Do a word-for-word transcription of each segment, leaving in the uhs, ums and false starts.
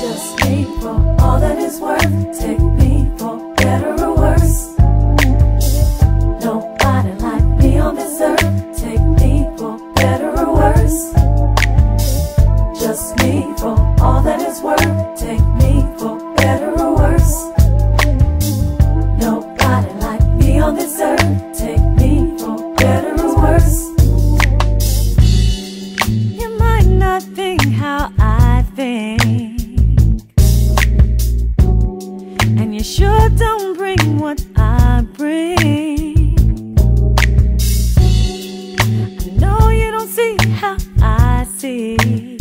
Just me for all that it's worth. Take me for better or worse. Nobody like me on this earth. Take me for better or worse. Just me for all that it's worth. Take me for better or worse. Nobody like me on this earth. Take me for better or worse. You might not think how I think, and you sure don't bring what I bring. I know you don't see how I see,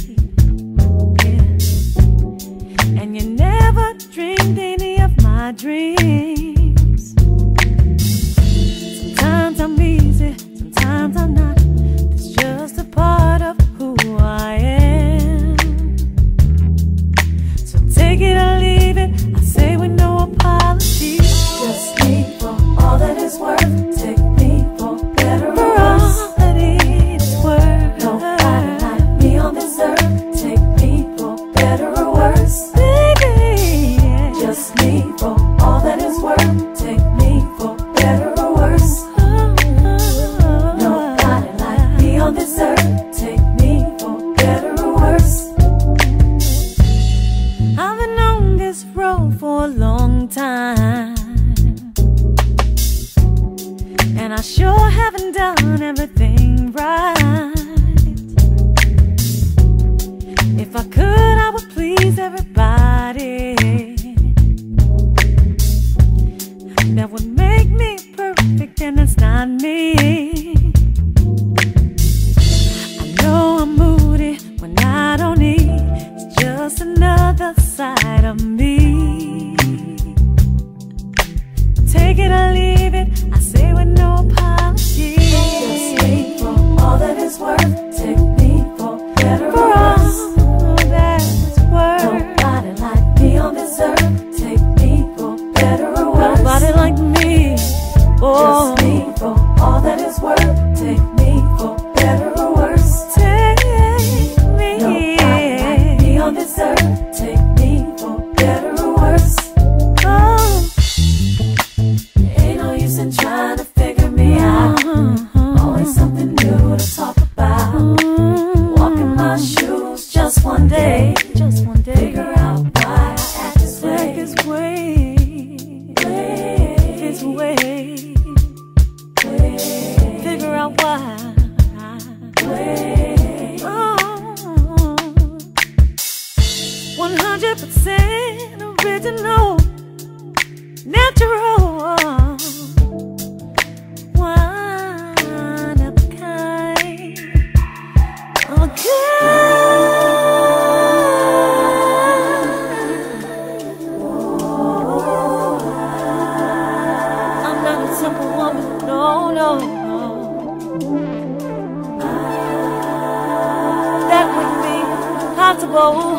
yeah. And you never dreamed any of my dreams. Sometimes I'm easy, sometimes I'm not. It's just a part of who I am. So take it or leave it, I say with no apology. Just me for all that it's worth. Take me for better or For worse. all that it's worth. Nobody like me on this earth. Take me for better or worse. Baby, yeah. Just me for all that it's worth. Take me for better or worse. Nobody like me on this earth. Take me for better or worse. I've been on this road for a long time, and I sure haven't done everything right. If I could, I would please everybody. That would make me perfect, and it's not me. I know I'm moody when I don't eat. It's just another side of me. Take it or leave it, I say with no apology. Just me for all that it's worth. Take me for better For or worse. all that it's worth. Nobody like me on this earth. Take me for better or worse. Nobody like me. Oh, Just me for all that it's worth. Take me for better or worse. take me. Nobody like me on this earth. Take me for better or worse. Oh, Ain't no use in trying to figure me out. Always something new to talk about. Walk in my shoes just one day. just one day. Figure out why I act this Like way. this way, this way. Figure out why. Oh, one hundred percent original, natural, one of a kind. Okay. I'm not a simple woman, no, no, no. That wouldn't be possible.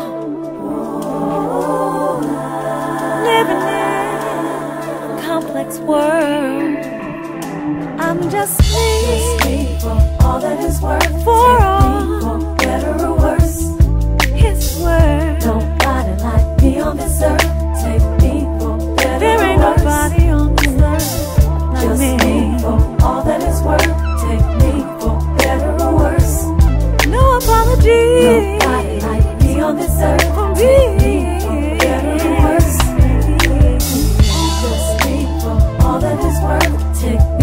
Living in a complex world. I'm just Just me me for all that it's worth. for Take all me for better or worse. his word. Nobody like me on this earth. Take me for better There ain't or worse. nobody on this earth like Just me. me for all that it's worth. Take me for better or worse. No apology. Nobody like me on this earth. For Take me. me for better or worse. Just me for all that it's worth. Take